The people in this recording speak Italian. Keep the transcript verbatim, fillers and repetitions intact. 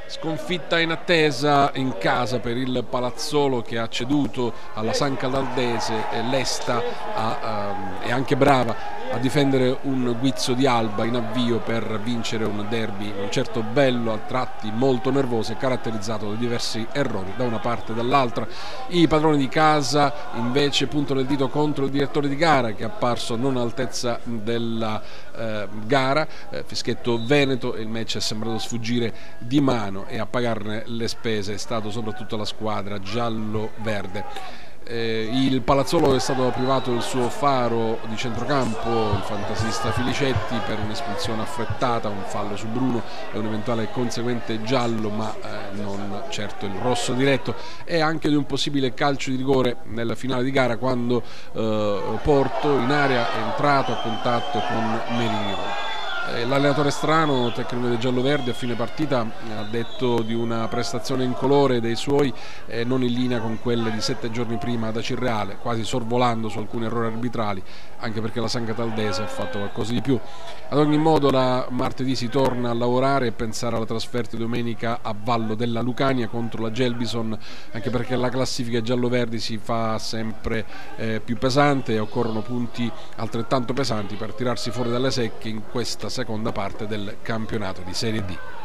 Sconfitta in attesa in casa per il Palazzolo, che ha ceduto alla San Caldaldese, e Lesta ha, um, è anche brava a difendere un guizzo di Alba in avvio per vincere un derby non certo bello, a tratti molto nervoso e caratterizzato da diversi errori da una parte e dall'altra. I padroni di casa invece puntano il dito contro il direttore di gara, che è apparso non all'altezza della eh, gara, eh, fischietto veneto, e il match è sembrato sfuggire di mano, e a pagarne le spese è stato soprattutto la squadra giallo-verde. Eh, il Palazzolo è stato privato del suo faro di centrocampo, il fantasista Filicetti, per un'espulsione affrettata, un fallo su Bruno e un eventuale conseguente giallo, ma eh, non certo il rosso diretto, e anche di un possibile calcio di rigore nella finale di gara, quando eh, Porto in area è entrato a contatto con Merino. L'allenatore Strano, tecnico dei gialloverdi, a fine partita ha detto di una prestazione incolore dei suoi, eh, non in linea con quelle di sette giorni prima da Cirreale, quasi sorvolando su alcuni errori arbitrali, anche perché la San Cataldese ha fatto qualcosa di più. Ad ogni modo, la martedì si torna a lavorare e pensare alla trasferta domenica a Vallo della Lucania contro la Gelbison, anche perché la classifica gialloverdi si fa sempre eh, più pesante e occorrono punti altrettanto pesanti per tirarsi fuori dalle secche in questa seconda parte del campionato di Serie D.